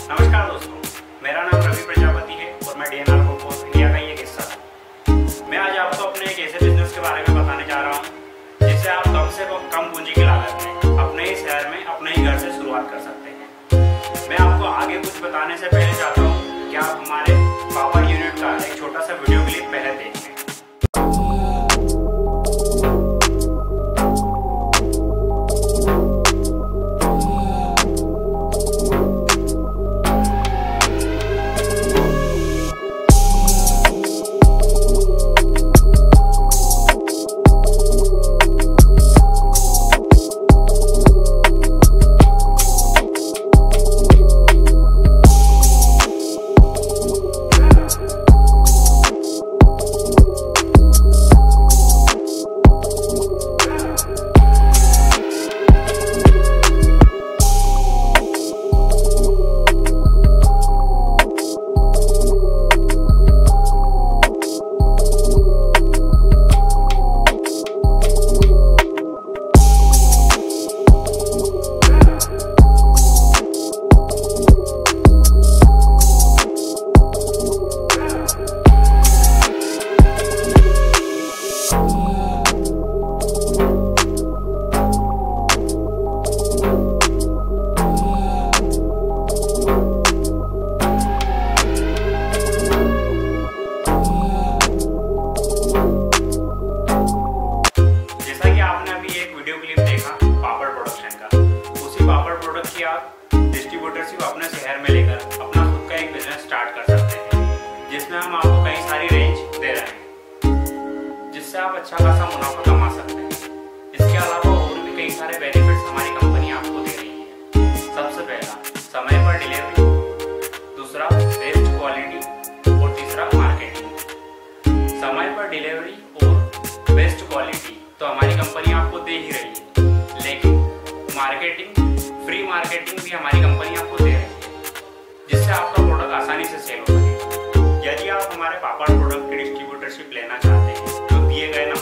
नमस्कार दोस्तों, मेरा नाम रवि प्रजापति है और मैं DNR ग्रुप ऑफ इंडिया का ही एक हिस्सा हूँ। मैं आज आपको अपने एक ऐसे बिजनेस के बारे में बताने जा रहा हूँ जिससे आप कम से कम पूंजी की लागत में अपने ही शहर में अपने ही घर से शुरुआत कर सकते हैं। मैं आपको आगे कुछ बताने से पहले चाहता हूँ कि आप हमारे पावर यूनिट का एक छोटा सा वीडियो क्लिप पहले देख लें। पापड़ प्रोडक्ट की आप डिस्ट्रीब्यूटरशिप अपने शहर में लेकर अपना खुद का एक बिजनेस स्टार्ट कर सकते हैं, जिसमें हम आपको कई सारी रेंज दे रहे हैं जिससे आप अच्छा खासा मुनाफा कमा सकते हैं। इसके अलावा और भी कई सारे बेनिफिट्स हमारी कंपनी आपको दे रही है। सबसे पहला, समय पर डिलीवरी, दूसरा बेस्ट क्वालिटी और तीसरा मार्केटिंग। समय पर डिलीवरी और बेस्ट क्वालिटी तो हमारी कंपनी आपको दे ही रही है, लेकिन मार्केटिंग, फ्री मार्केटिंग भी हमारी कंपनी आपको दे रही है, जिससे आपका प्रोडक्ट आसानी से सेल हो सके। यदि आप हमारे पापड़ प्रोडक्ट की डिस्ट्रीब्यूटरशिप लेना चाहते हैं तो दिए गए